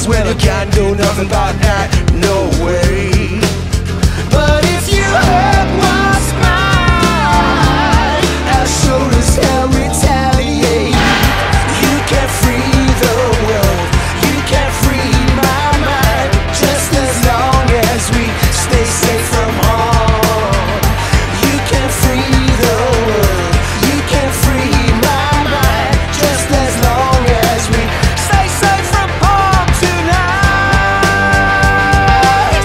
Well, I can't do nothing about that, no way. But if you hurt what's mine, I'll sure as hell retaliate. You can't free the world, you can't free my mind, just as long as we stay safe from harm. You can't free the world, you can't free my mind, just as long as we stay safe from harm tonight.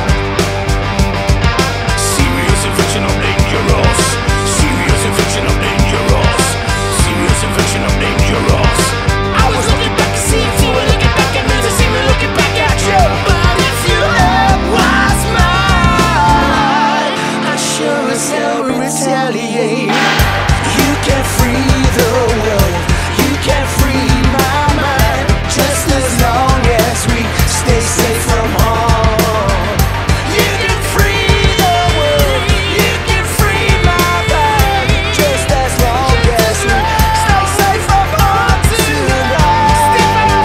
Serious infection of dangerous, serious infection of dangerous, serious infection of dangerous. I was looking back to see if you were looking back at me, to see me looking back at you. But if you had what's mine, I sure as hell will retaliate. You can't free the world, you can't free my mind, just as long as we stay safe from harm. You can free the world, you can free my mind, just as long as we stay safe from harm tonight.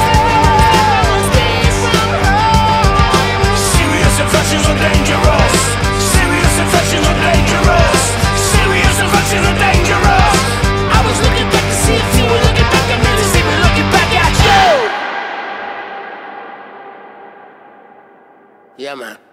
Serious infections are dangerous, serious infections are dangerous, serious infections are dangerous. I was looking back to see if you were looking back at me, to see me looking back at you. Yeah, man.